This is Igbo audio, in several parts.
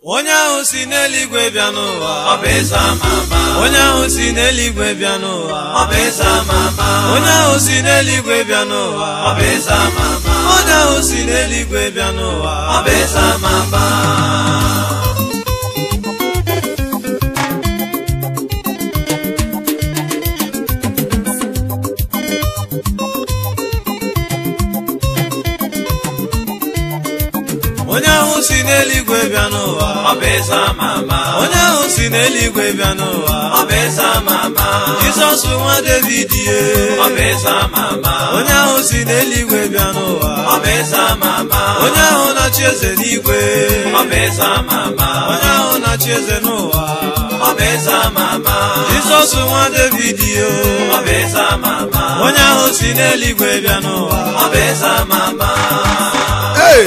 Onye ahụ si n'eluigwe bịa n'ụwa, ọ bụ eze ama ama. onye ahụ si n'eluigwe bịa n'ụwa, ọ bụ eze ama ama. onye ahụ si n'eluigwe bịa n'ụwa, ọ bụ eze ama ama. onye ahụ si n'eluigwe bịa n'ụwa, ọ bụ eze ama ama. onye ahụ si n'eluigwe bịa n'ụwa, ọ bụ eze ama ama. onye ahụ si n'eluigwe bịa n'ụwa, ọ bụ eze ama ama. Jizọs nwa David ye, ọ bụ eze ama ama. onye ahụ si n'eluigwe bịa n'ụwa, ọ bụ eze ama ama. onye ahụ na-achị eze n'igwe, ọ bụ eze ama ama. onye ahụ na-achị eze n'ụwa, ọ bụ eze ama ama. Jizọs nwa David ye, ọ bụ eze ama ama. onye ahụ si n'eluigwe bịa n'ụwa, ọ bụ eze ama ama. Hey!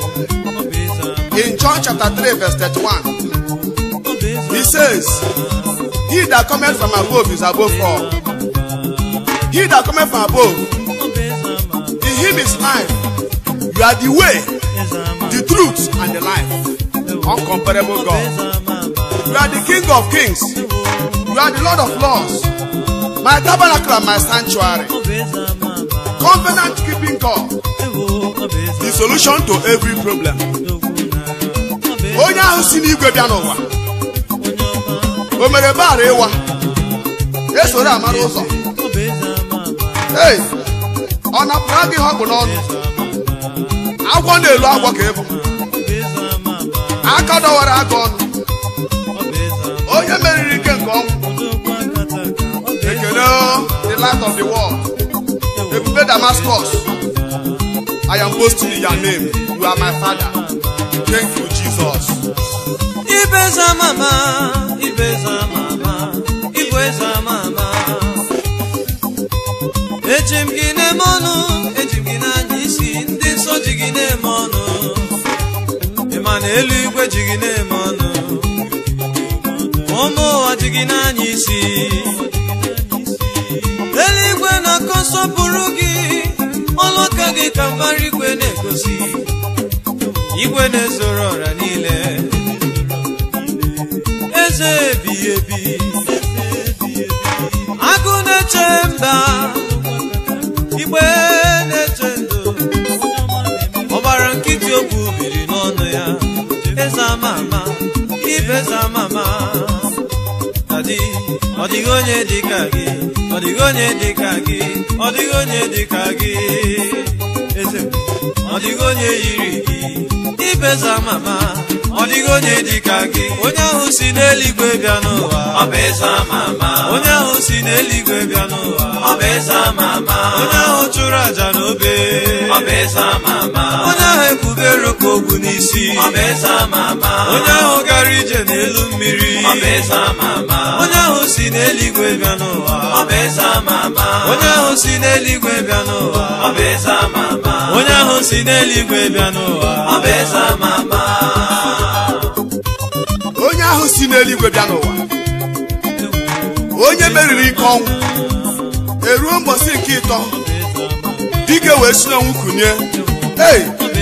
In John chapter 3 verse 31, he says, he that cometh from above is above all. He that cometh from above, in him is life. You are the way, the truth, and the life. Uncomparable God. You are the King of kings. You are the Lord of lords. My tabernacle and my sanctuary. Covenant keeping God. The solution to every problem. Onye ahụ si n'igwe bịa n'ụwa, o mere bara ịwa, esoro amara ụzọ. Hey, ọ napụrụ gị ihe ọ bụ n'ọnụ, agwọ na-elu agwọ ka ịbụ, aka dọwara aka ọnụ, onye meriri ike nke ọnwụ. Ekele the light of the world, ebube Damascus, I am boasting in your name. You are my father. Thank you, Jesus. Ibeza mama, ibeza mama, ibeza mama. Ejim gị n'eme ọnụ, ejim gị n'anya isi, ndị nsọ ji gị n'eme ọnụ. Ịma na eluigwe ji gị n'eme ọnụ, ụmụ ụwa ji gị n'anya isi. Eluigwe na-akọ nsọpụrụ gị, ọlụka gị ka mbara igwe na-egosi. Igwe na-ezoro ọra niile, eze ebighị ebi, agụ na-eche mba, igbe na-eche ndụ, ọgbara nkịtị okwu biri n'ọnụ ya. Eze ama ama, ibe eze ama ama. Ọ dịghị onye dịka gị, ọ dịghị onye dịka gị, ọ dịghị onye dịka gị. Eze m, ọ dịghị onye yiri gị, ibeza mama, ọ dịghị onye dịka gị. Onye ahụ si n'eluigwe bịa n'ụwa, ọ bụ eze ama ama. onye ahụ si n'eluigwe bịa n'ụwa, ọ bụ eze ama ama. onye ahụ chụrụ aja n'obe, ọ bụ eze ama ama. onye ahụ ekpubere ka ogwu n'isi, ọ bụ eze ama ama. onye ahụ gara ije n'elu mmiri, ọ bụ eze ama ama. onye ahụ si n'eluigwe bịa n'ụwa, ọ bụ eze ama ama. onye ahụ si n'eluigwe bịa n'ụwa, ọ bụ eze ama ama. onye ahụ si n'eluigwe bịa n'ụwa, ọ bụ eze ama ama. Onye ahụ si n'eluigwe bịa n'ụwa, onye meriri ike ọnwụ, eruo mbọsị nke ịtọ, dike wee si n'ọnwụ kunye. Hey!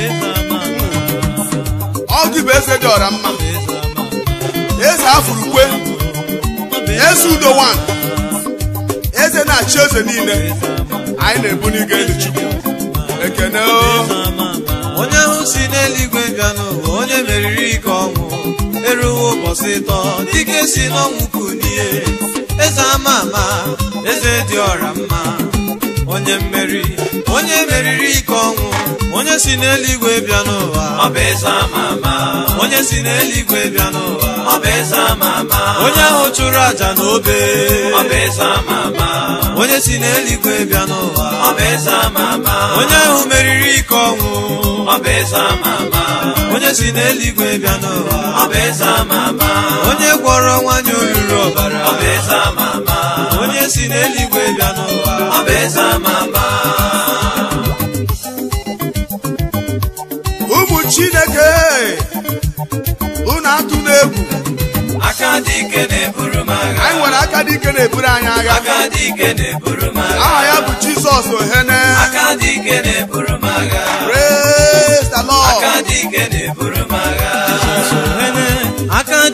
Ọ gị bụ eze dị ọra mma, eze afurukwe, eze udo wan, eze na-achị eze niile. Anyị na-ebu n'ige elu Chukwu ekene o. onye ahụ si n'eluigwe bịa n'ụwa, onye meriri ike ọnwụ, eruwo ụbọchị ịtọ, dike si n'ọnwụ kunie. Eze ama ama, eze dị ọra mma, onye mmeri, onye meriri ike ọnwụ, onye si n'eluigwe bịa n'ụwa, ọ bụ eze ama ama. onye si n'eluigwe bịa n'ụwa, ọ bụ eze ama ama. onye ahụ chụrụ aja n'obe, ọ bụ eze ama ama. onye si n'eluigwe bịa n'ụwa, ọ bụ eze ama ama. onye ahụ meriri ike ọnwụ, ọ bụ eze ama ama. onye si n'eluigwe bịa n'ụwa, ọ bụ eze ama ama. onye gwọrọ nwanyị oruru ọbara, ọ bụ eze ama ama. onye si n'eluigwe bịa n'ụwa, ọ bụ eze ama ama. Ụmụ Chineke, unu atụ n'egwu. Aka dị ike na-eburu m agha. Anyị nwere aka dị ike na-eburu anyị agha. Aka dị ike na-eburu m agha. Aha ya bụ Jizọs Ohene. Aka dị ike na-eburu m agha. Praise the Lord. Aka dị ike na-eburu m agha. Ohene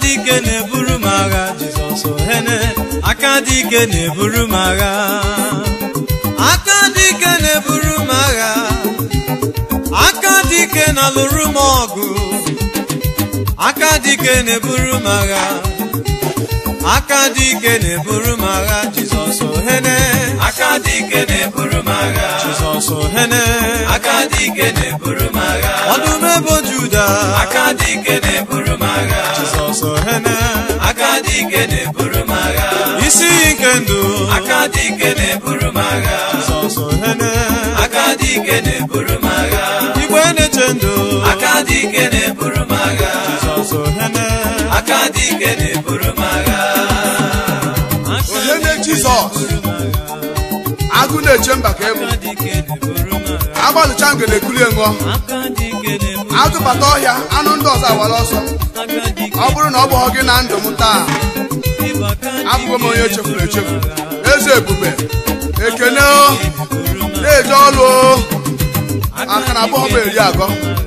dike na-eburu m agha Jizọs ohene aka dike na-eburu m agha aka dike na-eburu m agha aka dike na-alụrụ m ọgụ aka dike na-eburu m agha aka dike na-eburu m agha Jizọs ohene aka dike na-eburu m agha Jizọs ohene aka dike na-eburu m agha ọdụm ebo Juda aka dike na-eburu m agha Jizọs ohene aka dike na-eburu m agha isi nke ndụ aka dike na-eburu m agha Jizọs ohene aka dike na-eburu m agha igwe na-eche ndụ aka dike na-eburu m agha Jizọs ohene aka dike na-eburu m agha ohene Jizọs agụ na-eche mba ka ebu agbalụcha ngele ekuli ṅụọ agụ bata ọhịa anụ ndị ọzọ awara ọsọ ọ bụrụ na ọ bụghị gị na ndụ m taa abụghị m onye echefuru echefu eze ebube ekene na-eje ọlụ aka na abụghị m eri agọ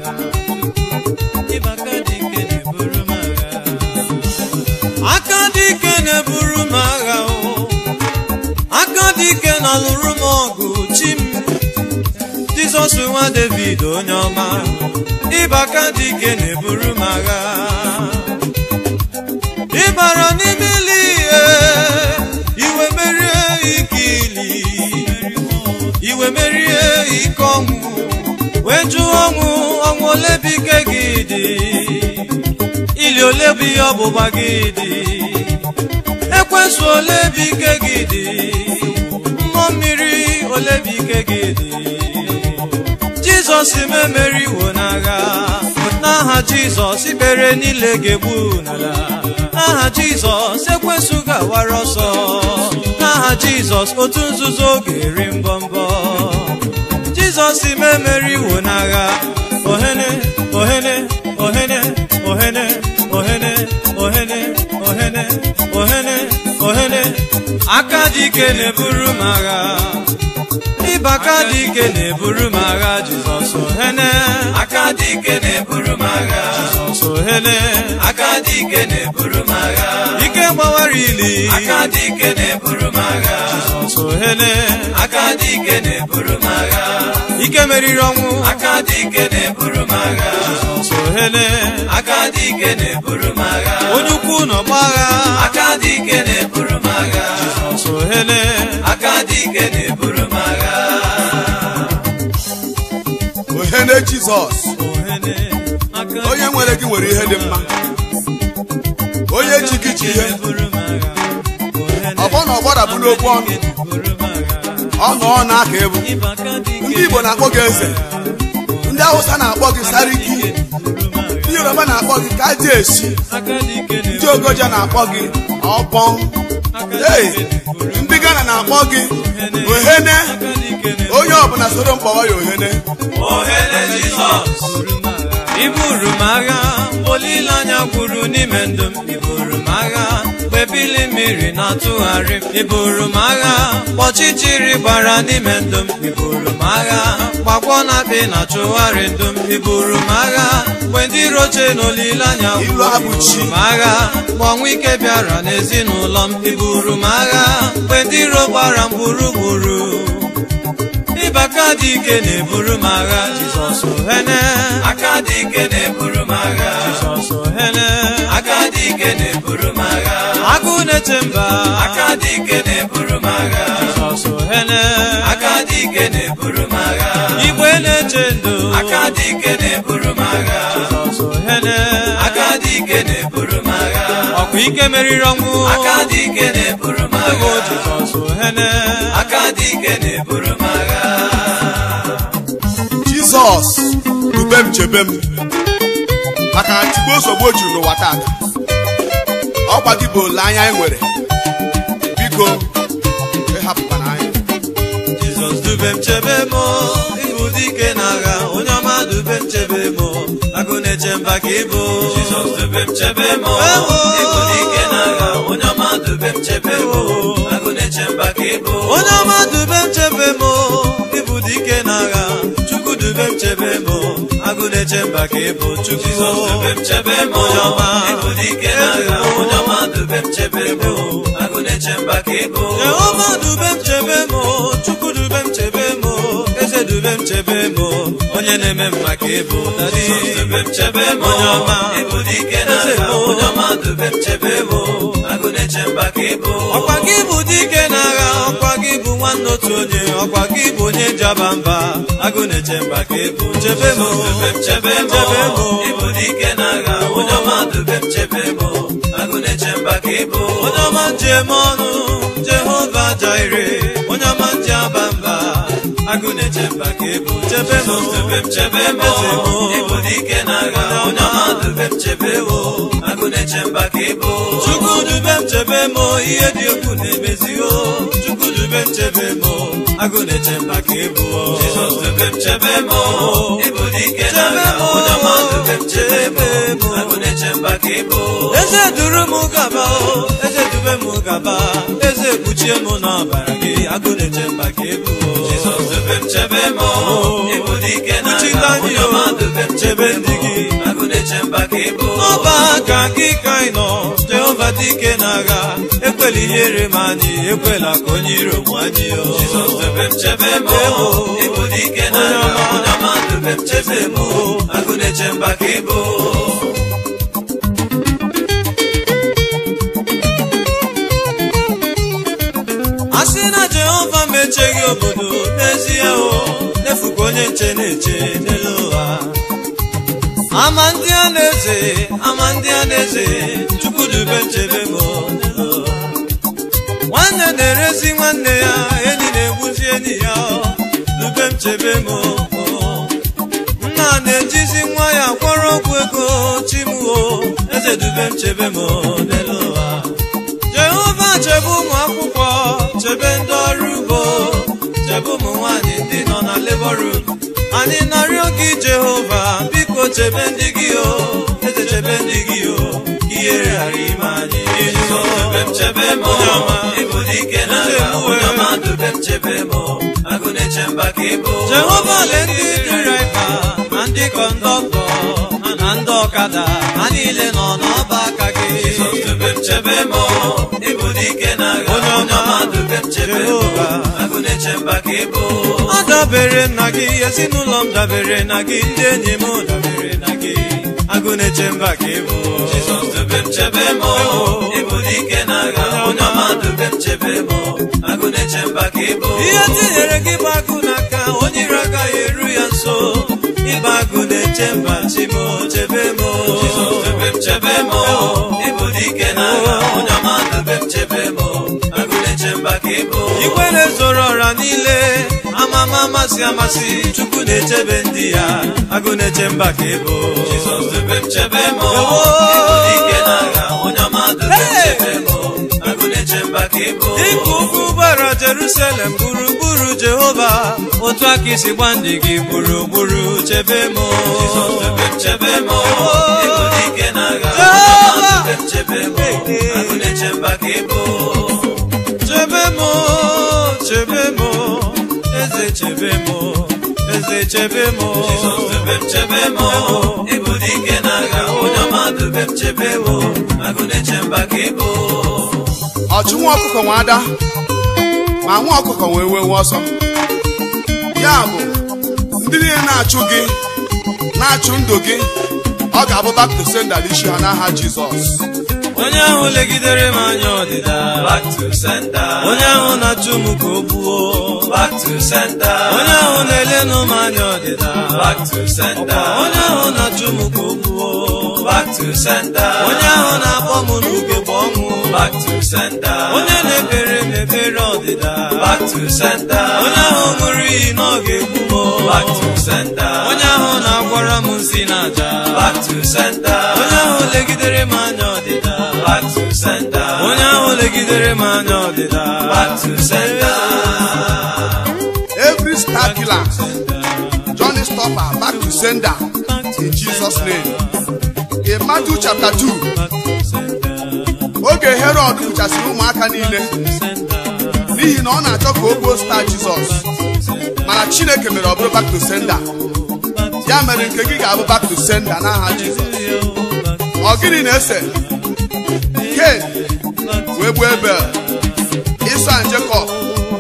aka dike na-eburu m agha aka dike na-alụrụ m ọgụ chi m Jizọs nwa David onye ọma ịba aka dike na-eburu m agha ịbara n'ime ili ihe iwe merie ike ili iwe merie ike ọnwụ wee jụọ ọnwụ ole bụ ike gị dị ili ole bụ ihe ọgbụgba gị dị ekwensu ole bụ ike gị dị mmụọ mmiri ole bụ ike gị dị Jizọs memeriwo n'agha n'aha Jizọs ikpere niile ga-egbu n'ala n'aha Jizọs ekwensu ga-awara ọsọ n'aha Jizọs otu nzuzo ga-eri mbọmbọ Jizọs memeriwo n'agha ohene ohene ohene ohene ohene ohene ohene ohene ohene aka dike na-eburu m agha ịba aka dike na-eburu m agha Jizọs ohene aka dike na-eburu m agha Jizọs ohene aka dike na-eburu m agha ike gbawara ili aka dike na-eburu m agha Jizọs ohene aka dike na-eburu m agha ike meriri ọnwụ aka dike na-eburu m agha Jizọs ohene aka dike na-eburu m agha onye ukwu n'ọgba agha aka dike na-eburu m agha Jizọs ohene aka dike na-eburu m agha ohene Jizọs ohene aka onye nwere gị nwere ihe dị mma onye ji gị ji ihe ọgbọ na ọgbọda bụ n'okwu ọnụ ọnụ ọ na-aka ebu ndị Igbo na-akpọ gị eze ndị Hausa na-akpọ gị Sariki ndị Yoruba na-akpọ gị kaji esi ndị Ogoja na-akpọ gị ọbọn ndị Ghana na-akpọ gị ohene onye ọbụla soro mkpọwa ya ohene ohene Jizọs iburu m agha olileanya gwuru n'ime ndụ m iburu m agha mgbe bili mmiri na-atụgharị m iburu m agha ọchịchịrị gbara n'ime ndụ m iburu m agha gbagwọ na-abị na-achụgharị ndụ m iburu m agha mgbe ndị roche na olileanya gwuru m agha mgbe ọnwụ ike bịara n'ezinụlọ m iburu m agha mgbe ndị iro gbara m gburugburu ịba aka dike na-eburu m agha Jizọs ohene aka dike na-eburu m agha Jizọs ohene aka dike na-eburu m agha agụ na-eche mba aka dike na-eburu m agha Jizọs ohene aka dike na-eburu m agha igwe na-eche ndụ aka dike na-eburu m agha Jizọs ohene aka dike na-eburu m agha ọkwa ike meriri ọnwụ aka dike na-eburu m ego agha Jizọs ohene aka dike na-eburu m agha Jizọs dube m chebe m maka na tigbo nsogbu o juru n'ụwa tata ọkwa gị bụ olileanya anyị nwere biko ịhapụkwana anyị Jizọs dube m chebe m ịbụ dike n'agha onye ọma dube m chebe m agụ na-eche mba ka ịbụ Jizọs dube m chebe m ịbụ dike n'agha onye ọma dube m chebe m agụ na-eche mba ka ịbụ onye ọma dube m chebe m ịbụ dike n'agha Chukwu dube m chebe m agụ na-eche mba ka ịbụ Chukwu Jizọs dube m chebe m onye ọma ịbụ dike n'agha dube m chebe m, Chukwu dube m chebe m, eze dube m chebe m, onye na-eme m maka ịbụ dadi. dube m chebe m, onye ọma ịbụ dike n'agha, onye ọma dube m chebe m, agụ na-eche mba ka ịbụ. ọkwa gị bụ dike n'agha, ọkwa gị bụ nwanne otu onye, ọkwa gị bụ onye jaba mba, agụ na-eche mba ka ịbụ. chebe m, dube m chebe m, ịbụ dike n'agha, onye ọma dube m chebe m, agụ na-eche mba ka ịbụ. onye ọma njem ọnụ, Jehova Jaire, onye ọma nji aba mba, agụ na-eche mba ka ịbụ. chebe m, dube m chebe m, ịbụ dike n'agha, onye ọma dube m chebe m, agụ na-eche mba ka ịbụ. Chukwu dube m chebe m, ihe dị egwu na-emezi o. Chukwu dube m chebe m, agụ na-eche mba ka ịbụ. Jizọs dube m chebe m, ịbụ dike n'agha, onye ọma dube m chebe m, agụ na-eche mba ka ịbụ. eze duru m gaba o, eze dube m gaba, eze kpuchie m n'ọbara gị, agụ na-eche mba ka ịbụ. Jizọs dube m chebe m, ịbụ dike Kpuchite n'agha, anyị onye o, ọma dube m chebe m, ndị gị. agụ na-eche mba ka ịbụ. n'ọba aka gị ka anyị nọ, Jehova dike n'agha, ekwela ihere m anyị, ekwela ka onye iro m anyị o. Jizọs dube m chebe m, ịbụ dike n'agha, onye ọma dube m chebe m, agụ na-eche mba ka ịbụ. asị na Jehova mecheghị obodo n'ezie o, n'efuka onye nche na-eche n'elu ụwa. ama ndị a na-eze, ama ndị a na-eze, Chukwu dube m chebe m n'elu ụwa. nwanne na-erezi nwanne ya, enyi na-egbuzi enyi ya, dube m chebe m. nna na-ejizi nwa ya kwọrọ ọgwụ ego, chimuo, eze dube m chebe m n'elu ụwa. Jehova chebe ụmụ akwụkwọ, chebe ndị ọrụ ugbo, chebe ụmụ nwanyị ndị nọ na labor room. anyị na-arịọ gị Jehova, biko chebe ndị gị o, eze chebe ndị gị o, ihere ghara ime anyị. Jizọs dube m chebe m, ịbụ dike n'agha, onye ọma dube m chebe m, agụ na-eche mba ka ịbụ. Jehova lee ndị dịraiva na ndị kọndọktọ na ndị ọkada, ha niile nọ n'ọba aka gị. Jizọs dube m chebe m, ịbụ dike n'agha, onye ọma dube m chebe m, agụ na-eche mba ka ịbụ. adabere na gị, ezinụlọ m dabere na gị, ndị enyi m dabere na gị, agụ na-eche mba ka ịbụ. Jizọs dube m chebe m, ịbụ dike n'agha, onye ọma dube m chebe m, agụ na-eche mba ka ịbụ. ihe tinyere gị bụ agụ n'aka, onye iro agaghị eru ya nso. ịba agụ na-eche mba, chimo chebe m. Jizọs dube m chebe m, ịbụ dike n'agha, onye ọma dube m chebe m, agụ na-eche mba ka ịbụ. ikwere zoro ọra niile, amama amasị amasị, Chukwu na-echebe ndị ya, agụ na-eche mba ka ịbụ. Jizọs dube m chebe m, ịbụ dike n'agha, onye ọma dube m chebe m, agụ na-eche mba ka ịbụ. dịka ugwu gbara Jerusalem gburugburu Jehova, otu aka isi gba ndị gị gburugburu, chebe m. Jizọs dube m chebe m, ịbụ dike n'agha, onye ọma dube m chebe m, agụ na-eche mba ka ịbụ. chebe m, chebe m, eze chebe m, eze chebe m. Jizọs dube m chebe m, ịbụ dike n'agha, onye ọma dube m chebe m, agụ na-eche mba ka ịbụ. ọchụ nwa ọkụkọ nwe ada, ma nwa ọkụkọ wee wewe ọsọ. ya bụ ndị niile na-achụ gị, na-achụ ndụ gị, ọ ga-abụ back to sender isi ha n'aha Jizọs. onye ahụ legidere m anya ọdịda, Back to sender, onye ahụ na-achụ m ka o gbuo, back to sender, onye ahụ na-elenụ m anya ọdịda, back to sender, onye ahụ na-achụ m ka o gbuo, back to sender, onye ahụ na-akpọ m n'ugegbe ọnwụ, back to sender, onye na-ekpere m ekpere ọdịda, back to sender, onye ahụ ṅụrụ iyi na ọ ga-egbu m, back to sender, onye ahụ na-agwara m nsị na aja, back to sender, onye ahụ legidere m anya ọdịda, back to sender, onye ahụ legidere m anya ọdịda, back to sender. Every star killer, Johnny Stopper, back to sender in Jesus' name. In Matthew chapter 2, oge Herod kụchasịrị ụmụaka niile n'ihi na ọ na-achọ ka o gbuo star Jizọs, mana Chineke mere ọ bụrụ back to sender. ya mere nke gị ga-abụ back to sender n'aha Jizọs. Ọ gịnị na-ese? Cain wee gbuo Abel, Esau and Jacob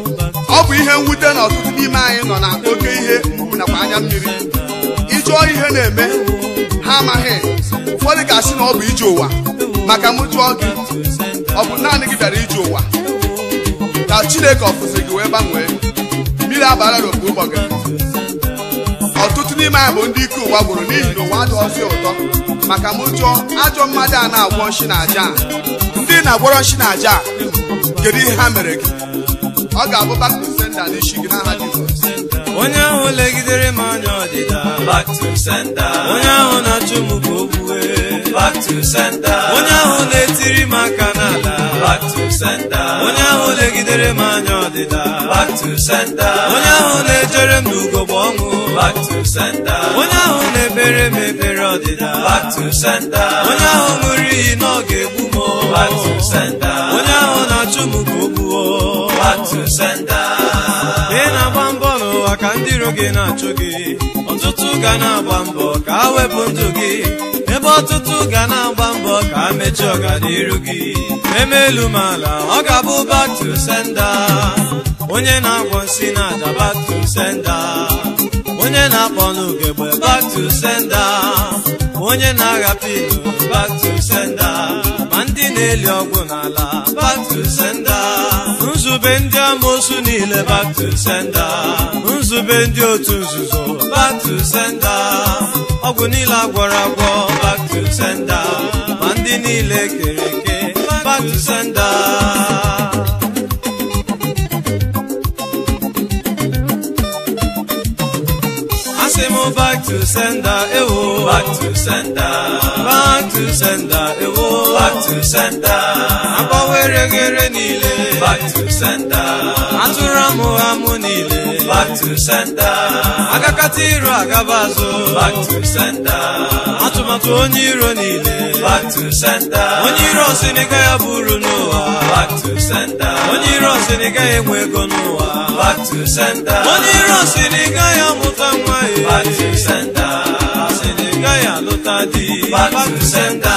ihe mwute na ọtụtụ n'ime anyị nọ na oke ihe mgbu nakwa anya mmiri. Ịjụọ ihe na-eme ha amaghị. Ụfọdụ ga-asị na ọ bụ ije ụwa, maka m jụọ gị, ọ bụ naanị gị bịara ije ụwa ka Chineke ọfụzi gị wee gbanwee? Mmiri abara n'okpu ụgbọ gị. Ọtụtụ n'ime anyị bụ ndị ike ụwa gwụrụ n'ihi na ụwa adịghịzi ụtọ. Maka m jụọ, ajọ mmadụ a na-agwọ nshi na aja, ndị na-agwọrọ nshi na aja, kedu ihe ha mere gị? Ọ ga-abụ back to sender n'isi gị n'aha Jizọs. Onye ahụ legidere m anya ọdịda, back to sender. onye ahụ na-achụ m ka o gbue, back to sender. onye ahụ na-etiri m aka n'ala, back to sender. onye ahụ legidere m anya ọdịda, back to sender. onye ahụ na-ejere m n'ugogbe ọṅụ, back to sender. onye ahụ na-ebere m ebere ọdịda, back to sender. onye ahụ ṅụrụ iyi na ọ ga-egbu m, back to sender. onye ahụ na-achụ m ka o gbuo, back to sender. ị na-agba mbọ n'ụwa ka ndị iro gị na-achụ gị, ọtụtụ ga na-agba mbọ ka ha wepụ ndụ gị, ebe ọtụtụ ga na-agba mbọ ka ha mechie ọganiru gị. Eme elu ma ala, ọ ga-abụ back to sender. Onye na-agwọ nsị na aja, back to sender. Onye na-akpọ n'ugegbe, back to sender. Onye na-agha pinu, back to sender. Ma ndị na-eli ọgwụ n'ala, back to sender. Nzube ndị amoosu niile, back to sender. Nzube ndị otu nzuzo, back to sender. Ọgwụ niile agwọrọ agwọ, back to sender. Ma ndị niile kere eke, back to sender. Back to sender, ewo. back to sender. Back to sender, ewo. back to sender. Agbanwere gere niile, back to sender. atụrụ amụ amụ niile, back to sender. agakata iro agaba azụ, back to sender. atụmatụ onye iro niile, back to sender. onye iro ọsịnịga ya buru n'ụwa, back to sender. onye iro ọsịnịga ya enwe ego n'ụwa, back to sender. onye iro ọsịnịga ya mụta nwa ya, back to sender. ọsịnịga ya lụta di, back to sender.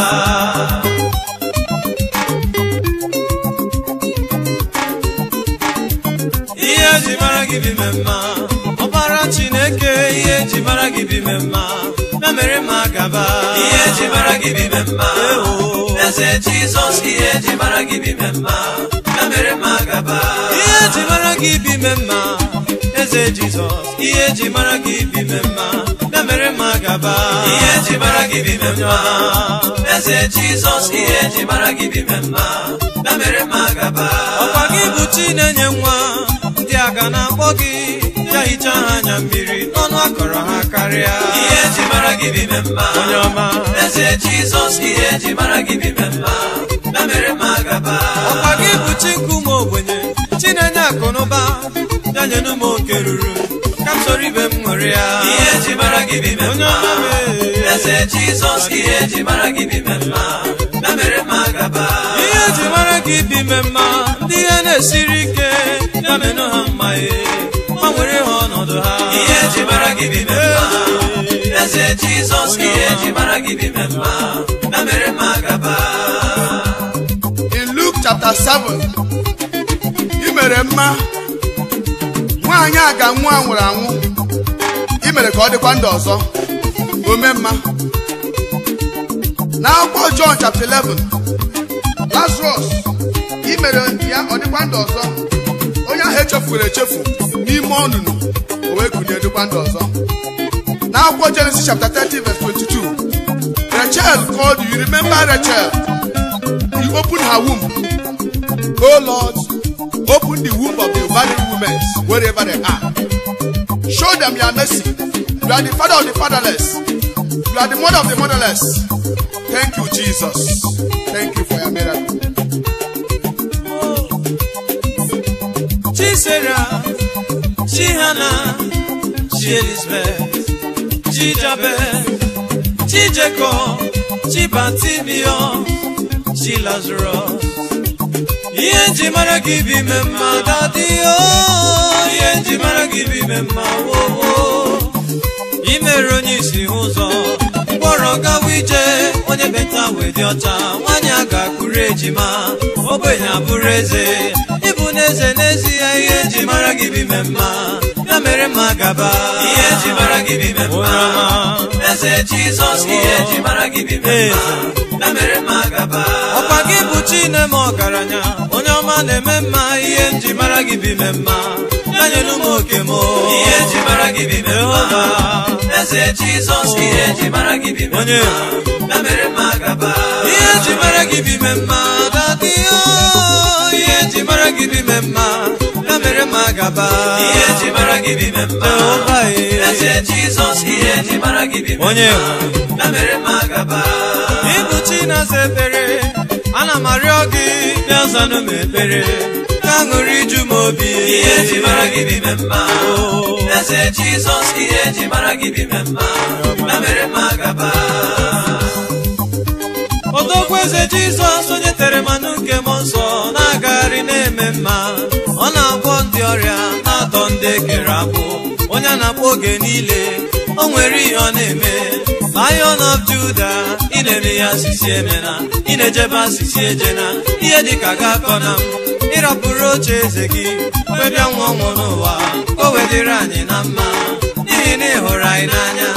ihe eji mara gị bụ ime mma, ọbara Chineke, ihe eji mara gị bụ ime mma, ya mere ma gaba. ihe eji mara gị bụ ime mma, eze Jizọs. ihe eji mara gị bụ ime mma, ya mere ma gaba. ihe eji mara gị bụ ime mma, eze Jizọs. ihe eji mara gị bụ ime mma, ya mere ma gaba. ihe eji mara gị bụ ime mma, eze Jizọs. ihe eji mara gị bụ ime mma, ya mere ma gaba. ọkwa gị bụ chi na-enye nwa, ndị aga na-akpọ gị, ya hichaa ha anya mmiri n'ọnụ akọrọ ha karịa. ihe eji mara gị bụ ime mma, onye ọma, eze Jizọs. ihe eji mara gị bụ ime mma, ya mere ma gaba. ọkwa gị bụ chi nkume ogbenye, chi na-enye akụ na ụba, ya nyenu m oke ruru ka m soro ibe m ṅụrị ya. ihe eji mara gị bụ ime onye mma, ọma mee, eze Jizọs. ihe eji mara gị bụ ime mma, ya mere ma gaba. ihe eji mara gị bụ ime mma, ndị ihe na-esiri ike, ya menụ ha mma gbanwere ha ọnọdụ ha. ihe eji mara gị bụ ime mma, eze Jizọs. ihe eji mara gị bụ ime mma, ya mere ma gaba. In Luke chapter 7, i mere mma nwaanyị a ga nwa nwụrụ anwụ, i mere ka ọ dịkwa ndụ ọzọ, ome mma. N'akwụkwọ John chapter 11, Lazarus, i mere ya ọ dịkwa ndụ ọzọ, onye ahụ echefuru echefu n'ime ọnụnụ, o wee kunie dịkwa ndụ ọzọ. N'akwụkwọ Genesis chapter 30 verse 22, Rachel called you. Remember Rachel? You opened her womb. Oh Lord, open the womb of the barren women wherever they are. Show them your mercy. You are the father of the fatherless. You are the mother of the motherless. Thank you, Jesus. Thank you for your miracle. Chi Sarah, Chi Hannah, Chi Elizabeth, Chi Jabez, Chi Jacob, Chi Bartimaeus, Chi Lazarus. ihe nji mara gị bụ ime mma, dadị o. ihe nji mara gị bụ ime mma, wowo. imere onye isi ụzọ, mkpọrọ gawa ije, onye beta wee dị ọcha, nwanyị a ga-akụrụ ejima, ogbenye abụrụ eze, ịbụ n'eze n'ezie, ihe eji mara gị bụ ime mma, ya mere mma gaba, ihe eji mara gị bụ ime mma, eze Jizọs, ihe eji mara gị bụ ime mma, ya mere mma gaba. ọkwa gị bụ Chineme ọgaranya, onye ọma na-eme mma, ihe nji mara gị bụ ime mma, ya nyelu m oke m, ihe eji mara gị bụ ime mma, eze Jizọs, ihe eji mara gị bụ ime mma, ya mere mma gaba. ihe eji mara gị bụ ime mma, dadị ihe eji mara gị bụ ime mma, ya mere mma gaba. ihe eji mara gị bụ ime mma, eze Jizọs, ihe eji mara gị bụ ime mma, ya mere mma gaba. ịbụ Chinaza ekpere, ana m arịọ gị bịa zanụ m ekpere, ka ṅụrụ iju m obi. ihe eji mara gị bụ ime mma, eze Jizọs, ihe eji mara gị bụ ime mma, ya mere mma gaba. Odogwu eze Jizọs, onye tere mmanụ nke mmụọ nsọ, na-agagharị na-eme mma, ọ na-agwọ ndị ọrịa, na-atọ ndị ekere agbụ, onye na-akpọ oge niile, o nwere ihe ọ na-eme. Lion of Judah, ị na-eme ya asịsị emena, ị na-ejebe asịsị ejena, ihe dịka ga-akọ na m, ịrapụrụ oche eze gị, wee bịa nwa ọnwụ n'ụwa, ka o wedịrị anyị na mma, n'ihi na ị hụrụ anyị n'anya.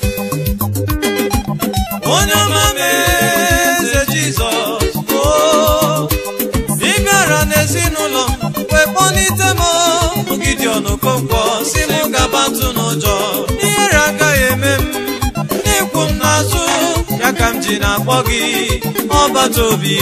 Onye ọma eze Jizọs, ị bịara n'ezinụlọ wee kpọlite m, Gideon Okonkwo si m gabatụ n'ụjọ, ihere agaghị eme m, n'ikwu m n'azụ, ya ka m ji na-akpọ gị ọbata obi.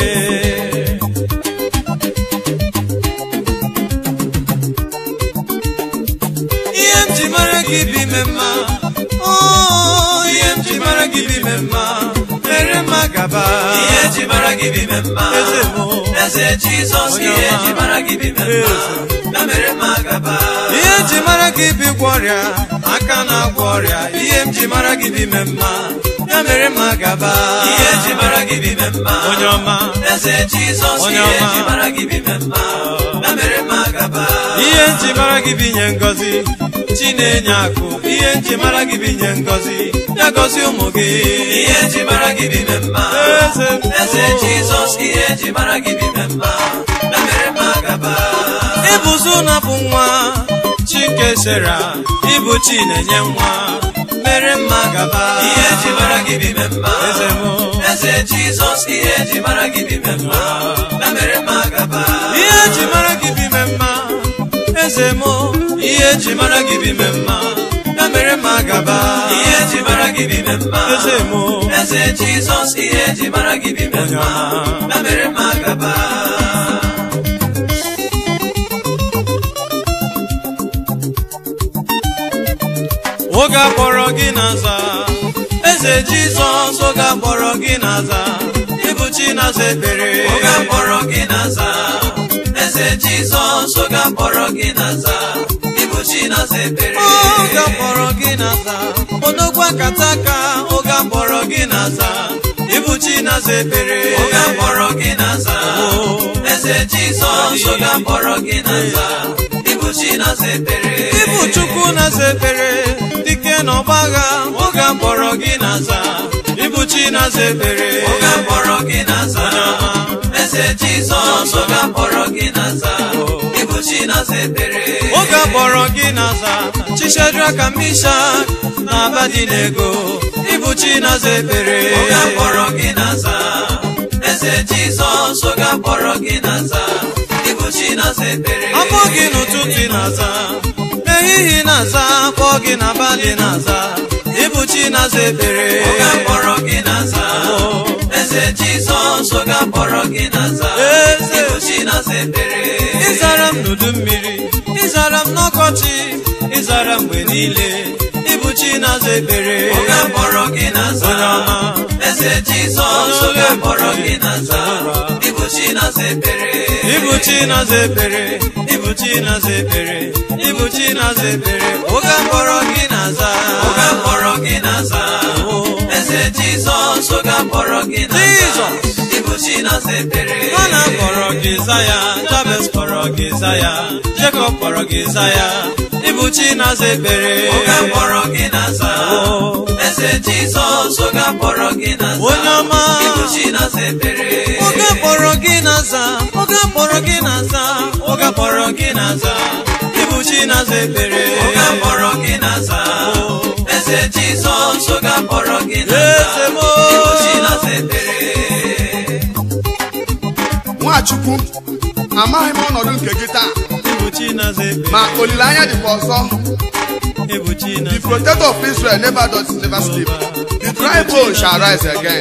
ihe m ji mara gị bụ ime mma, ihe m ji mara gị bụ ime mma, mere mma gaba. ihe eji mara gị bụ ime mma, eze m, eze Jizọs, ihe eji mara gị bụ ime mma, ya mere mma gaba. ihe m ji mara gị bụ ịgwọ ọrịa, aka na-agwọ ọrịa, ihe m ji mara gị bụ ime mma, ya mere mma gaba. ihe eji mara gị bụ ime mma, onye ọma, eze Jizọs, onye ihe ọma, eji mara gị bụ ime mma, ya mere mma gaba. ihe m ji mara gị bụ inye ngọzi, chi na-enye akụ, ihe m ji mara gị bụ inye ngọzi, ya gọzie ụmụ gị. ihe eji mara gị bụ ime mma, eze Jizọs, ihe eji mara gị bụ ime mma, ya mere mma gaba. ịbụzụ na-abụ nwa Chikesera, ịbụ chi na-enye nwa, mere mma gaba. ihe eji mara gị bụ ime mma, eze m, eze Jizọs, ihe eji mara gị bụ ime mma, ya mere mma gaba. ihe eji mara gị bụ ime mma, eze m, ihe eji mara gị bụ ime mma, ya mere mma gaba. ihe eji mara gị bụ ime mma, eze m, eze Jizọs, ihe eji mara gị bụ ime mma, ya mere mma gaba. oge akpọrọ gị n'aza, eze Jizọs, oge akpọrọ gị n'aza, ịbụ Chinaza ekpere. oge akpọrọ gị n'aza, eze Jizọs, oge akpọrọ gị n'aza, ịbụ Chinaza ekpere. oge akpọrọ gị n'aza, odogwu akata aka, oge akpọrọ gị n'aza, ịbụ Chinaza ekpere. oge akpọrọ gị n'aza, eze Jizọs, oge akpọrọ gị n'aza, ịbụ Chinaza ekpere. ịbụ Chukwu na-aza ekpere, dike n'ọgbagha, oge akpọrọ gị n'aza, ịbụ Chinaza ekpere. oge akpọrọ gị n'aza, eze Jizọs, oge akpọrọ gị n'aza, ịbụ Chinaza ekpere. oge akpọrọ gị n'aza, Shadraka, Mishak na Abednego, ịbụ Chinaza ekpere. oge akpọrọ gị n'aza, eze Jizọs, oge akpọrọ gị n'aza, ịbụ Chinaza ekpere. akpọ gị n'ụtụtụ na-aza, ehihie na-aza, akpọ gị n'abalị na-aza, ịbụ Chinaza ekpere. oge akpọrọ gị n'aza, eze Jizọs, oge akpọrọ gị n'aza, ịbụ Chinaza ekpere. ịzara m n'udu mmiri, ịzara m n'ọkọchị, ịzara mgbe niile, ịbụ Chinaza ekpere. oge akpọrọ gị n'aza, eze Jizọs, oge akpọrọ gị n'aza, ịbụ Chinaza ekpere. ịbụ Chinaza ekpere, ịbụ Chinaza ekpere, ịbụ Chinaza ekpere, oge akpọrọ gị n'aza, oge akpọrọ gị n'aza, eze Jizọs, oge akpọrọ gị n'aza, ịbụ Chinaza ekpere. ọ na-akpọrọ gị Zaya, Jabez kpọrọ kpọrọ gị Zaya, Jacob kpọrọ gị Zaya, ịbụ chi na-aza ekpere. Oge kpọrọ gị na-aza, eze Jizọs oge kpọrọ gị na-aza, onye ọma ịbụ chi na-aza ekpere. oge kpọrọ gị na-aza, oge kpọrọ gị na-aza, oge kpọrọ gị na-aza, ịbụ chi na-aza ekpere. Oge kpọrọ gị na-aza, eze Jizọs oge kpọrọ gị na-aza, eze m ịbụ chi na-aza ekpere. Nwachukwu, amaghị m ọnọdụ nke gị taa, ịbụ chi na-aza ekpere. ma olileanya dịkwa ọzọ. ịbụ chi The na-aza protector of Israel never sleep. The dry bone shall rise again.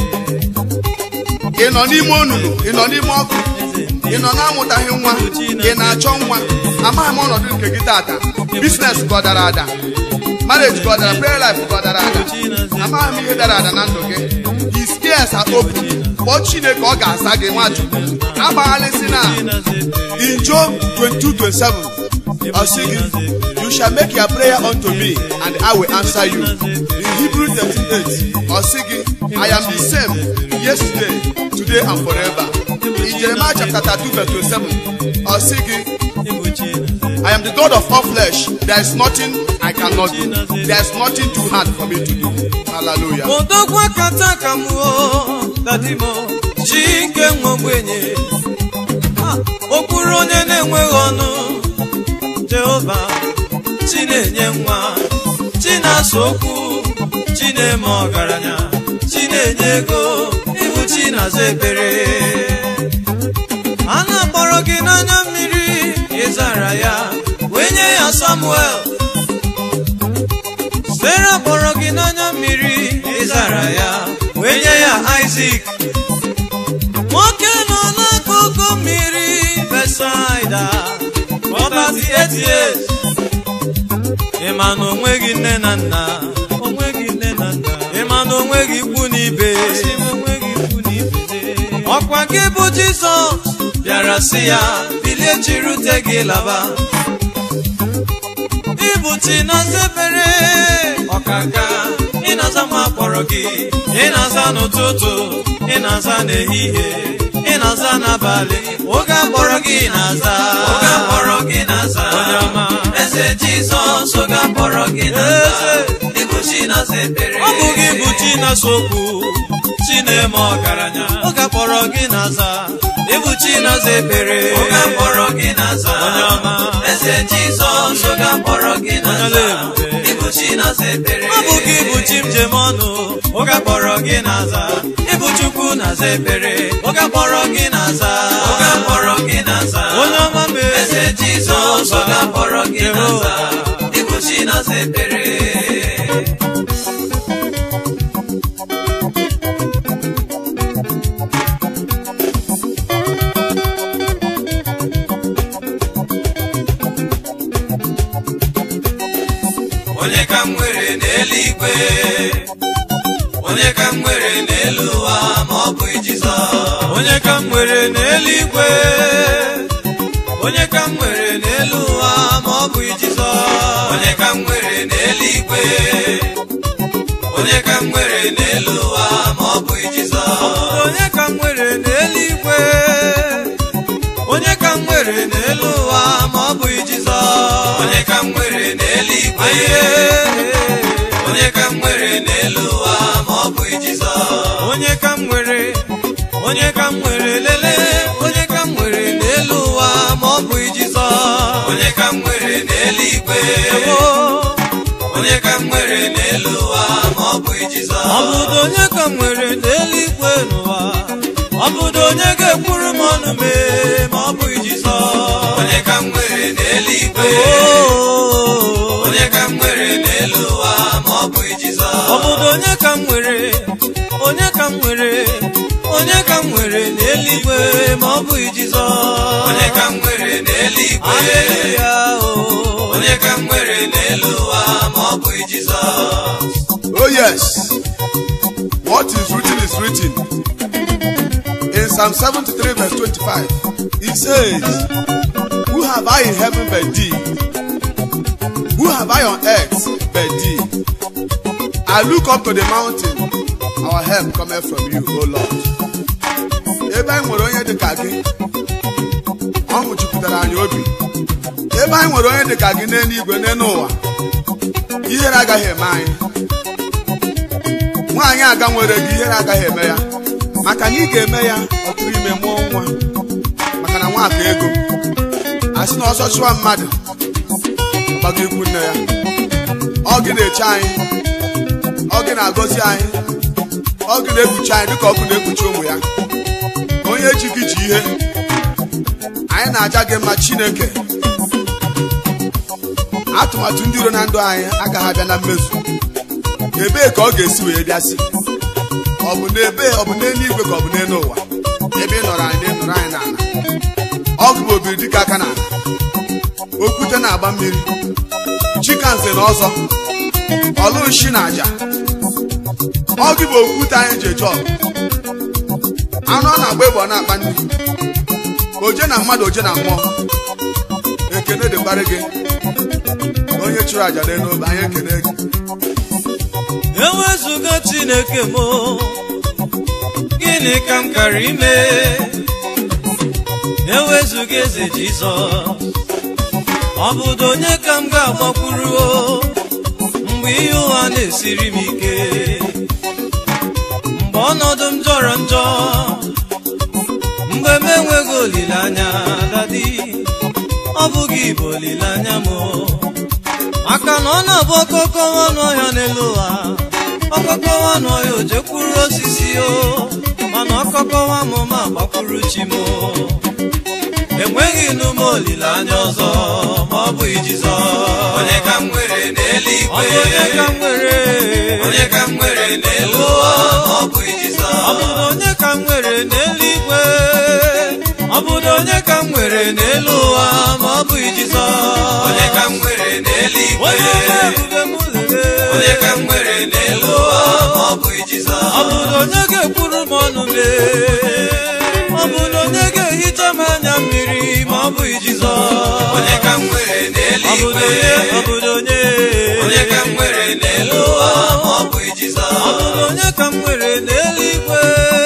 Ị nọ n'ime onunu, ị nọ n'ime ọkụ, ị nọ na-amụtaghị nwa, ị na-achọ nwa. Amaghị m ọnọdụ nke gị tata. Business gọdara ada, marriage gọdara, prayer life gọdara ada. Amaghị m ihe dara ada na ndụ gị. His ears are open. Kpọọ Chineke, ọ ga-asa gị. Nwachukwu, agbaghalịsị na in Job 22:27, ọ sị gị, you shall make your prayer unto me and I will answer you. In Hebrews 13:8, ọ sị gị, I am the same yesterday, today and forever. In Jeremiah chapter 32:27, ọ sị gị, I am the God of all flesh. There is nothing I cannot do. There is nothing too hard for me to do. Hallelujah. odogwu akata ka m dadimo chi nke nwe ogbenye okpuru onye na-enweghị ọnụ Jehova chi na-enye nwa chi na-asa okwu chi na-eme ọgaranya chi na-enye ego ịbụ chi na-aza ekpere a na-akpọrọ gị n'anya mmiri ịzara ya wee nye ya Samuel Sera kpọrọ gị n'anya mmiri ịzara ya wee nye ya Isaac nwoke nọ n'akụkụ mmiri Besaida 48 years ịma na onweghị nne na nna ịma na onweghị ikwu n'ibe ọkwa gị bụ Jizọs bịara sị ya bilie chirute gị laba ịbụ chi na-aza ekpere ọkaka ị na-aza ma akpọrọ gị ị na-aza n'ụtụtụ ị na-aza n'ehihie ị na-aza n'abalị oge akpọrọ gị na-aza Oge kpọrọ gị na-aza, onye ọma eze Jizọs oge kpọrọ gị na-aza, ịbụ chi na-aza ekpere. ọ bụ gị bụ chi na-asa okwu chi na-eme ọgaranya oge akpọrọ gị na-aza ịbụ chi na-aza ekpere Oge kpọrọ gị na-aza, onye ọma eze Jizọs oge kpọrọ gị na-aza, ịbụ chi na-aza ekpere. ọ bụ gị bụ chi njem ọnụ oge akpọrọ gị na-aza ịbụ Chukwu na-aza ekpere oge akpọrọ gị na-aza Oge kpọrọ gị na-aza, onye ọma mee eze Jizọs oge kpọrọ gị na-aza, ịbụ chi na-aza ekpere. Onye ka m nwere n'eluigwe, onye ka m nwere n'elu ụwa ma ọ bụ Jizọs. onye ka m nwere n'eluigwe onye ka m nwere n'elu ụwa ma ọ bụ Jizọs Onye ka m nwere n'eluigwe, onye ka m nwere n'elu ụwa ma ọ bụ Jizọs. onye ka m nwere n'eluigwe onye ka m nwere n'elu ụwa ma ọ bụ Jizọs Onye ka m nwere n'eluigwe, onye ka m nwere n'elu ụwa ma ọ bụ Jizọs. onye ka m nwere lele onye ka m nwere n'elu ụwa ma ọ bụ Jizọs Onye ka m nwere n'eluigwe, onye ka m nwere n'elu ụwa ma ọ bụ Jizọs. ọ bụdo onye ka m nwere n'eluigwe n'ụwa ọ bụdo onye ga-ekwuru m ọnụ mee ma ọ bụ Jizọs Onye ka m nwere n'eluigwe, onye ka m nwere n'elu ụwa ma ọ bụ Jizọs. ọ bụdo onye ka m nwere onye ka m nwere onye ka m nwere n'eluigwe ma ọ bụ Jizọs Onye ka m nwere n'eluigwe, Haleluya onye ka m nwere n'elu ụwa ma ọ bụ Jizọs. Oh yes. What is written in Psalm 73 verse 25. It says, who have I in heaven but thee? Who have I on earth but thee? I look up to the mountain. Our help cometh from you, O Lord. Ebe anyị nwere onye dị ka gị, ọṅụ Chukwu jupụtara anyị obi. Ebe anyị nwere onye dị ka gị n'eluigwe n'ụwa, ihere agaghị eme anyị. Nwaanyị aga nwere gị, ihere agaghị eme ya, maka na ị ga-eme ya ọ tụrụ ime mụọ nwa, maka na nwa aka ego. Asị na ọsọ chụwa mmadụ gbago ikwu nne ya. Ọ gị na-eche anyị, ọ gị na-agọzi anyị, ọ gị na-ekpuchi anyị dịka ọkụ na-ekpuchi ụmụ ya. Onye ji gị ji ihe, anyị na-aja gị mma Chineke. Atụmatụ ndị iro na ndụ anyị agaghị abịa na mmezu. Ebee ka ọ ga-esi wee bịasị? Ọ bụ n'eluigwe ka ọ bụ n'elu ụwa? Ebe ị nọrọ anyị nọrọ anyị n'ala. Ọgụ bụ obiri dịka aka n'ala, okwute na-agba mmiri, chika nze na ọzọ, ọlụ nshi na aja. Ọgụ bụ okwute anyị ji eje ọgụ. Anụ ọ na-agba egbe ọ na-akpa nri, oje na mmadụ, oje na mmụọ. Ekene dịkwara gị onye chụrụ aja n'obe, anyị ekene gị. Ewezuga Chineke m, gịnị ka m kara ime? Ewezuga eze Jizọs, ọ bụdo onye ka m ga-agbakwuru mgbe ihe ụwa na-esiri m ike, mgbe ọnọdụ m jọrọ njọ, mgbe m enweghị olileanya. Dadi, ọ bụghị ibe olileanya m, maka na ọ na-abụ ọkọkọwa n'ọhịa n'elu ụwa, ọkọkọwa n'ọhịa o jekwuru osisi mana ọkọkọwa m ma gbakwuru chi m. Enweghị n'ume olileanya ọzọ ma ọ bụ Jizọs. Onye ka m nwere n'eluigwe, onye ka m nwere, onye ka m nwere n'elu ụwa ma ọ bụ Jizọs. ọ bụrụ onye ka m nwere n'eluigwe, ọ bụrụ onye ka m nwere n'elu ụwa ma ọ bụ Jizọs. Onye ka m nwere n'eluigwe, onye ka m nwere n'elu ụwa ma ọ bụ Jizọs. ọ bụrụ onye ga-ekwuru m ọnụ mee, ọ bụrụ onye ga-ehicha m anya mmiri ma ọ bụ Jizọs. Onye ka m nwere n'eluigwe, ọ bụrụ onye ka m nwere n'elu ụwa ma ọ bụ Jizọs. ọ bụrụ onye ka m nwere n'eluigwe,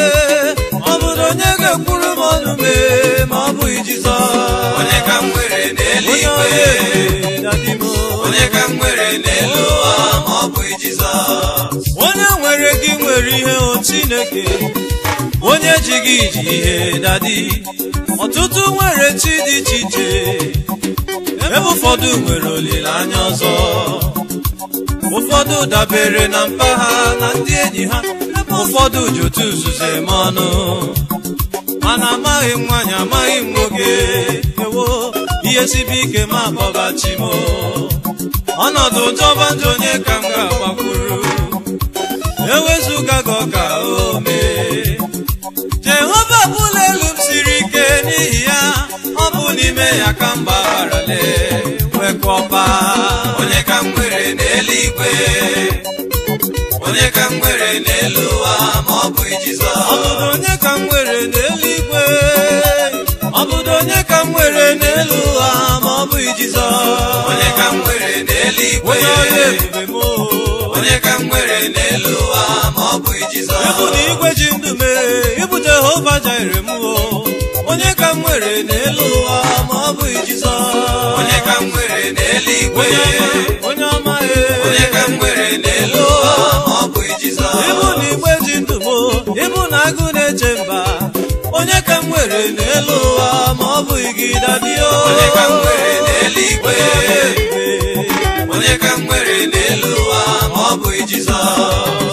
ọ bụrụ onye ga-ekwuru m ọnụ mee ma ọ bụ Jizọs. Onye ka m nwere n'eluigwe, onye ka m nwere n'elu ụwa ma ọ bụ Jizọs. Onye nwere gị nwere ihe o Chineke, onye ji gị ji ihe. Dadi, ọtụtụ nwere chi dị iche iche, ebe ụfọdụ nwere olileanya ọzọ, ụfọdụ dabere na mpa ha na ndị enyi ha, ụfọdụ ji otu nzuzo eme ọnụ, mana amaghị m nwaanyị, amaghị m nwoke. Ewo, ihe sibe ike ma akpọba chi m, ọnọdụ ụjọba njọ, onye ka m ga-agbakwuru? Ewezuga gị ọ ka o mee. Jehova bụla elu m siri ike, n'ihi ya ọ bụ n'ime ya ka m gbaghara nwekọba. Onye ka m nwere n'eluigwe, onye ka m nwere n'elu ụwa ma ọ bụ Jizọs. Ọ bụrụ onye ka m nwere n'eluigwe, ọ bụrụ onye ka m nwere n'elu ụwa ma ọ bụ Jizọs. Onye ka m nwere n'eluigwe, onye ọrụ ebube m, onye ka m nwere n'elu ụwa ma ọ bụ Jizọs. ịbụ na igwe ji ndụ mee, ịbụ Jehova Jire m, onye ka m nwere n'elu ụwa ma ọ bụ Jizọs. Onye ka m nwere n'eluigwe, onye ọma, onye ka m nwere n'elu ụwa ma ọ bụ Jizọs. ịbụ na igwe ji ndụ m, ịbụ na agụ na-eche mba, onye ka m nwere n'elu ụwa ma ọ bụ gị. Dadi, onye ka m nwere n'eluigwe, onye ka m nwere n'elu ụwa ma ọ bụ Jizọs.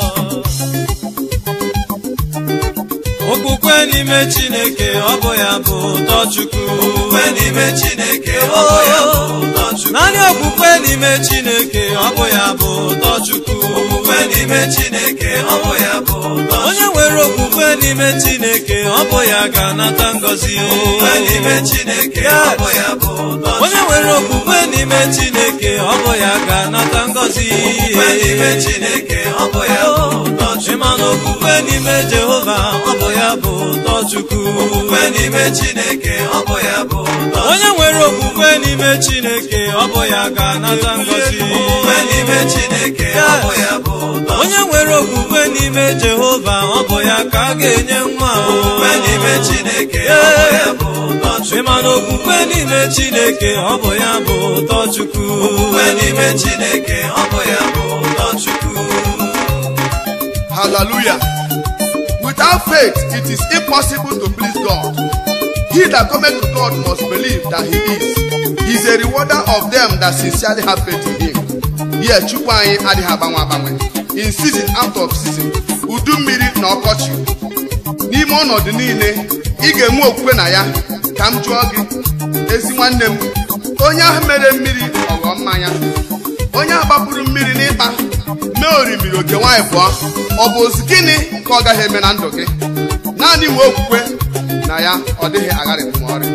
Okwukwe n'ime Chineke, ọ bụ ya bụ ụtọ Chukwu. Okwukwe n'ime Chineke, ọ bụ ya bụ ụtọ Chukwu. Naanị okwukwe n'ime Chineke, ọ bụ ya bụ ụtọ Chukwu. Okwukwe n'ime Chineke, ọ bụ ya bụ ụtọ Chukwu. Onye nwere okwukwe n'ime Chineke, ọ bụ ya ga-anata ngọzi. Okwukwe n'ime Chineke, ọ bụ ya bụ ụtọ Chukwu. Onye nwere okwukwe n'ime Chineke, ọ bụ ya ga-anata ngọzi. Okwukwe n'ime Chineke, ọ bụ ya bụ ụtọ Chukwu. Ịma na okwukwe n'ime Jehova, ọ bụ ya bụ ụtọ Chukwu. Okwukwe n'ime Chineke, ọ bụ ya bụ ụtọ Chukwu. Onye nwere okwukwe n'ime Chineke, ọ bụ ya ga-anata ngọzi. Okwukwe n'ime Chineke, ọ bụ ya bụ ụtọ Chukwu. Onye nwere okwukwe n'ime Jehova, ọ bụ ya ka a ga-enye nwa. Okwukwe n'ime Chineke, ọ bụ ya bụ ụtọ Chukwu. Chukwu. Ịma na okwukwe n'ime Chineke ọ bụ ya bụ ụtọ Chukwu. Okwukwe n'ime Chineke ọ bụ ya bụ ụtọ Chukwu. Hallelujah. Without faith, it is impossible to please God. He that cometh to God must believe that he is. He is a rewarder of them that sincerely have faith in him. Yes, Chukwu anyị adịghị agbanwe agbanwe. In season, out of season, udu mmiri na ọkọchị. N'ime ọnọdụ niile, ị ga-enwe okwukwe na ya. Ka m jụọ gị, ezi nwanne m, onye ahụ mere mmiri ọghọ mmanya, onye ahụ gbapụrụ mmiri n'ịkpa, mee orimiri oke nwaanyị pụọ, ọ bụ ozi gịnị ka ọ gaghị eme na ndụ gị? Naanị nwee okwukwe na ya, ọ dịghị agharịpụ ma ọrịa.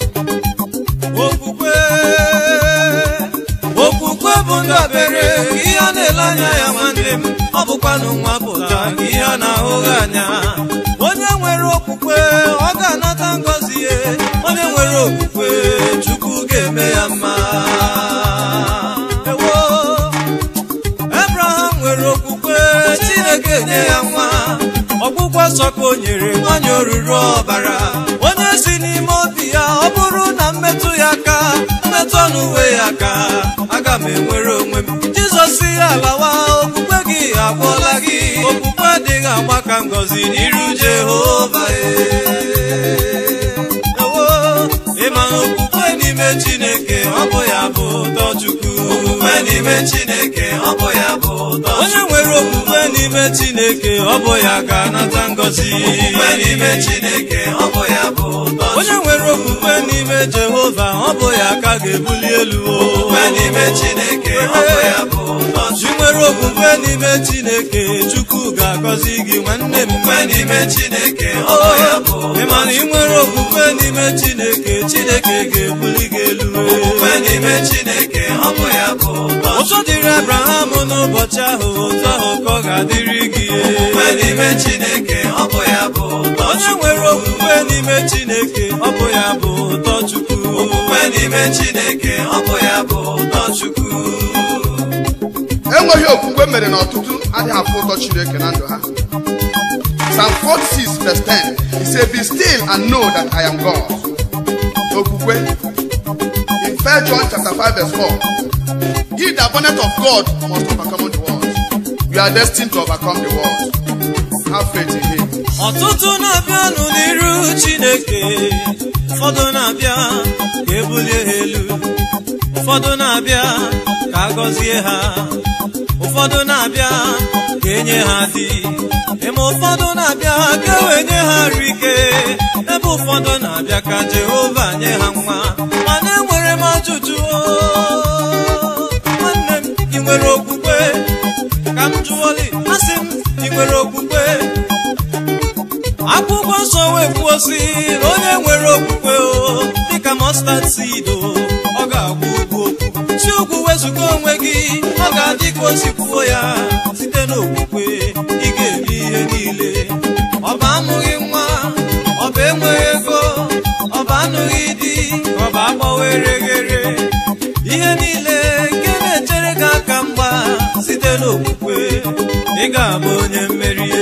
Okwukwe bụ ndabere ihe a na-ele anya ya nwanne m, ọ bụkwanụ nwa pụta ihe a na-ahụghị anya. Onye nwere okwukwe ọ ga-anata ngọzi ya, onye nwere okwukwe Chukwu ga-eme ya mma. Ewo, Abraham nwere okwukwe, Chineke nye ya nwa. Ọgwụgwọ nsọ ka o nyere nwanyị oruru ọbara. Onye si n'ime obi ya ọ bụrụ na mmetụ ya aka, mmetụ n'uwe ya aka, aga m enwere onwe m. Jizọs ya alawa, okwukwe gị agwọla gị. Okwukwe adịghị agba ka ngọzi n'iru Jehova. Ewo, ịma na okwukwe n'ime Chineke ọ bụ ya bụ ụtọ Chukwu. Okwukwe n'ime Chineke ọ bụ ya bụ ụtọ Chukwu. Onye nwere okwukwe n'ime Chineke ọ bụ ya ga-anata ngọzi. Okwukwe n'ime Chineke ọ bụ ya bụ ụtọ Chukwu. Onye nwere okwukwe n'ime Jehova ọ bụ ya ka ga-ebuli elu. Okwukwe n'ime Chineke ọ bụ ya bụ ụtọ Chukwu. Ị nwere okwukwe n'ime Chineke, Chukwu ga-agọzi gị nwanne m. Okwukwe n'ime Chineke ọ bụ ya bụ ụtọ Chukwu. Ị ma na ị nwere okwukwe n'ime Chineke, Chineke ga-ebuli gị elu. Okwukwe n'ime Chineke ọ bụ ya bụ ụtọ Chukwu. Ụtọ dịrị Abraham n'ụbọchị ahụ, otu ahụ ka ọ ga-adịrị gị. Okwukwe n'ime Chineke ọ bụ ya bụ ụtọ Onye Chukwu. nwere okwukwe n'ime Chineke ọ bụ ya bụ ụtọ Chukwu. Okwukwe n'ime Chineke ọ bụ ya bụ ụtọ Chukwu. Enweghị okwukwe mere na ọtụtụ adịghị afụ ụtọ Chineke na ndụ ha. Psalm 46 verse 10, he said, "Be still and know that I am God." Okwukwe. In 1 John chapter 5 verse 4, he that borneth of God must overcome the world. You are destined to overcome the world. Have faith in him. Ọtụtụ na-abịanụ n'iru Chineke, ụfọdụ na-abịa ka ebulie ha elu, ụfọdụ na-abịa ka agọzie ha, ụfọdụ na-abịa ka enye ha di, eme ụfọdụ na-abịa ka ewenye ha nri ike, ebe ụfọdụ na-abịa ka Jehova nye ha nwa. Mana enwere m ajụjụ, nwanne m, ị nwere okwukwe? Ka m jụọli, asị m, ị nwere okwukwe? Akwụkwọ nsọ wee kwuo sị na onye nwere okwukwe dịka mustard seed ọ ga-agwa ugwu okwu, si ugwu wezụga onwe gị, ọ ga-adị ka o si kwuo ya. Site n'okwukwe ị ga-eme ihe niile. Ọ bụ amụghị nwa, ọ bụ enweghị ego, ọ bụ anụghị di, ọ bụ agbanwere ghere, ihe niile nke na-echere gị aka mgba. Site n'okwukwe ị ga-abụ onye mmeri.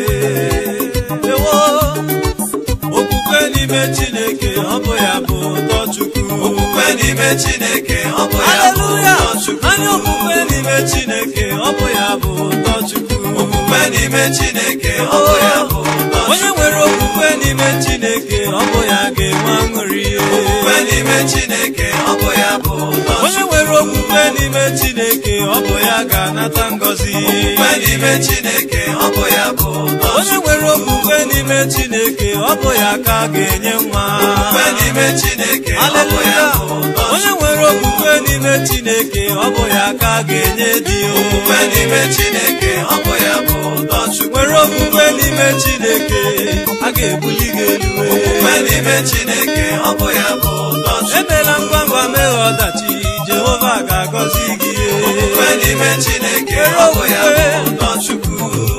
Okwukwe n'ime Chineke ọ bụ ya bụ ụtọ Chukwu. Okwukwe n'ime Chineke ọ bụ ya bụ ụtọ Chukwu. Anya okwukwe n'ime Chineke ọ bụ ya bụ ụtọ Chukwu. Okwukwe n'ime Chineke ọ bụ ya bụ ụtọ Chukwu. Onye nwere okwukwe n'ime Chineke ọ bụ ya ga-enwe aṅụrị. Okwukwe n'ime Chineke ọ bụ ya bụ ụtọ Chukwu. Onye nwere okwukwe n'ime Chineke ọ bụ ya ga-anata ngọzi. Okwukwe n'ime Chineke ọ bụ ya bụ ụtọ Chukwu. Onye nwere okwukwe n'ime Chineke ọ bụ ya ka a ga-enye nwa. Okwukwe n'ime Chineke ọ bụ ya bụ ụtọ Chukwu. Onye nwere okwukwe n'ime Chineke ọ bụ ya ka a ga-enye di. Okwukwe n'ime Chineke ọ bụ ya bụ ụtọ Chukwu. Nwere okwukwe n'ime Chineke a ga-ebuli gị elu. Okwukwe n'ime Chineke ọ bụ ya bụ ụtọ Chukwu. Emela ngwa ngwa mee ọdachi, Jehova ga-agọzi gị. Okwukwe n'ime Chineke ọ bụ ya bụ ụtọ Chukwu.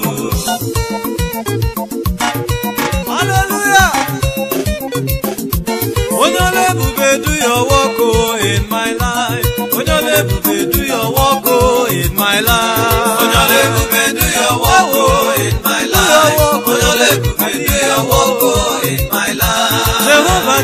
Hallelujah. Onye ọla ebube, do your work in my life. Onye ọla ebube, do your work in my life. Onye ọla ebube, do your work in my life. Onye ọla ebube, do your work in my life. Jehovah Jireh,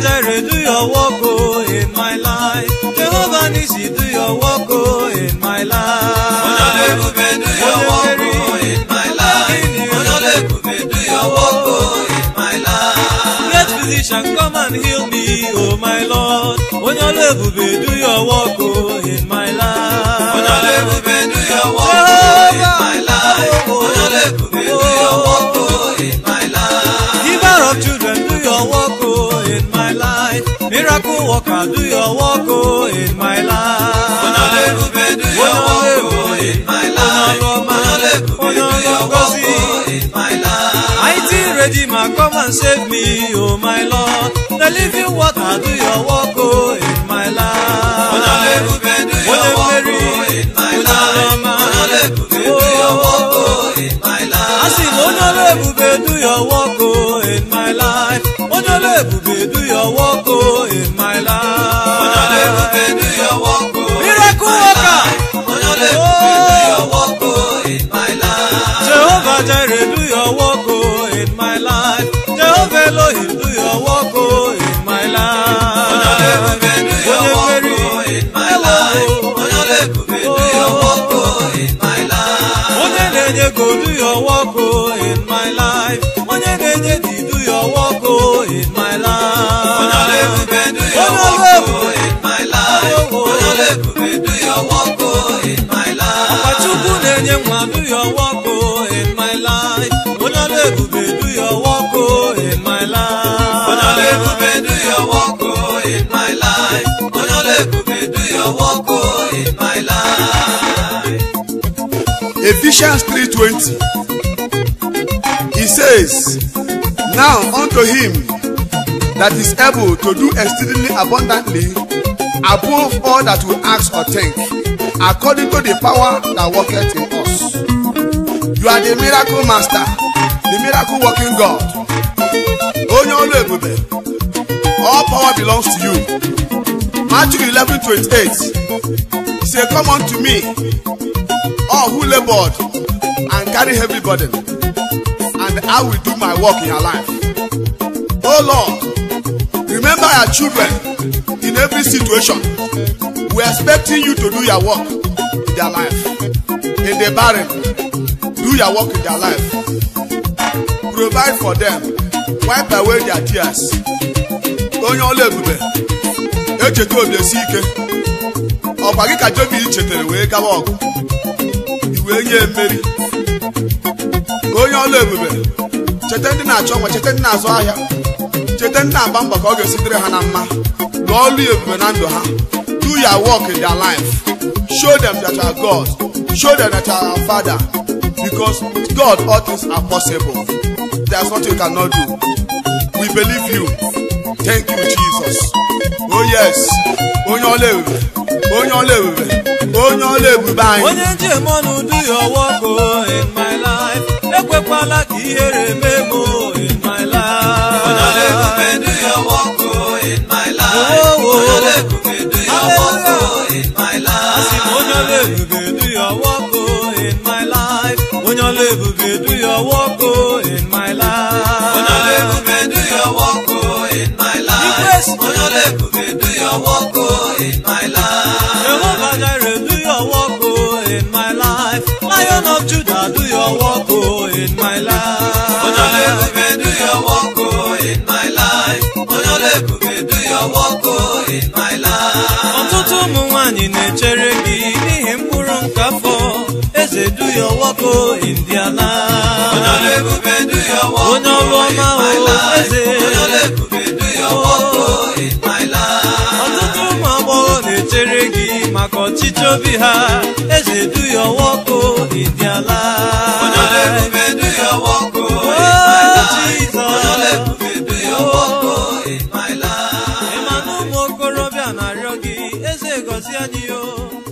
do your work, oh, in my life. Jehovah Nisi, do your work, oh, in my life. Onyolebube, do your work, oh, in my life. Onyolebube, do your work, oh, in my life. Let physician come and heal me, oh my Lord. Onyolebube, do your work, oh, in my life. Onyolebube, do your work, oh, in my life. Onyolebube, do your work, oh, in my life. Giver of children, do your work, oh, in my life. Miracle worker, do your work, oh, in my life. Onyolebube, do your work, oh, in my life. Onyolebube, do your work, oh, in my life. Mighty Redeemer, come and save me, oh my Lord. The living water, do your work, oh, in my life. Onyolebube, do your work, oh, in my life. Onyolebube, do your work, oh, in my life. I sing, Onyolebube, do your work, oh, in my life. Onyolebube, do your work, oh, in my life. Onyolebube, do your work, oh, Miracle worker. Onyolebube, do your work, oh, in my life. Jehovah Jireh, do your work, oh, in my life. Jehovah Elohim, do your work, oh, in my life. Onyolebube, do your work, oh, in my life. Onyolebube, do your work, oh, in my life. Onyenenye go, do your work, oh, in my life. Onyenenye di, do your work, oh, in my life. Onyolebube, do your work, oh, in my life. Onyolebube, do your work, oh, in my life. Ọkachukwu na-enye nwa, do your work, oh, in my life. Onyolebube, do your work, oh, in my life. Onyolebube, do your work, oh, in my life. Onyolebube, do your work, oh, in my life. Ephesians 3:20. He says, now unto him that is able to do exceedingly abundantly above all that we ask or think, according to the power that worketh in us. You are the miracle master, the miracle working God. Onyolebube, all power belongs to you. Matthew 11:28. He said, come unto me, all who labored and carry heavy burden, and I will do my work in your life. Oh Lord, remember our children in every situation. We are expecting you to do your work in their life. In the barren, do your work in their life. Provide for them. Wipe away their tears. Onyolebube, echeta obi esi ike. Ọkwa gị ka Jobi chetere wee gawa ọgụ. Iwe nye mmeri. Onyolebube, cheta ndị na-achọ nwa, cheta ndị na-azụ ahịa, cheta ndị na-agba mbọ ka ọ ga-esitere ha na mma. Lụọ ọlụ ebube na ndụ ha. Do your work in their life. Show them that you are God. Show them that you are our Father. Because with God all things are possible. There's nothing you cannot do. We believe you. Thank you, Jesus. Oh yes. Onyolebube. Onyolebube. Onyolebube anyị. Onye njem ọnụ, do your work, oh, in my life. Ekwekwala ka ihere mee m, oh, in my life. Onyolebube, do your work, oh, in my life. Onyolebube, do your work, oh, in my life. Asị m Onyolebube, do your work, oh, in my life. Onyolebube, do your work, oh, in my life. Onyolebube, do your work, oh, in my life. Onyolebube, do your work, oh, in my life. Jehovah Jireh, do your work, oh, in my life. Lion of Judah, do your work, oh, in my life. Onyolebube, do your work, oh, in my life. Onyolebube, do your work, oh, in my life. Ọtụtụ ụmụ nwanyị na-echere gị n'ihi mkpụrụ nke afọ. Eze, do your work, oh, in their life. Onyolebube, do your work, Onye ọrụ oh, in ọma, my oh, life. eze. Onyolebube, do your work, oh, in my life. Ọtụtụ ụmụ agbọghọ na-echere gị maka ọchịchị obi ha. Eze, do your work, oh, in their life. Onyolebube, do your work, oh, in my life. Onyolebube, do your work, oh, in my life. Ị ma na ụmụ okorobịa na-arịọ gị, eze gọzie anyị, oh.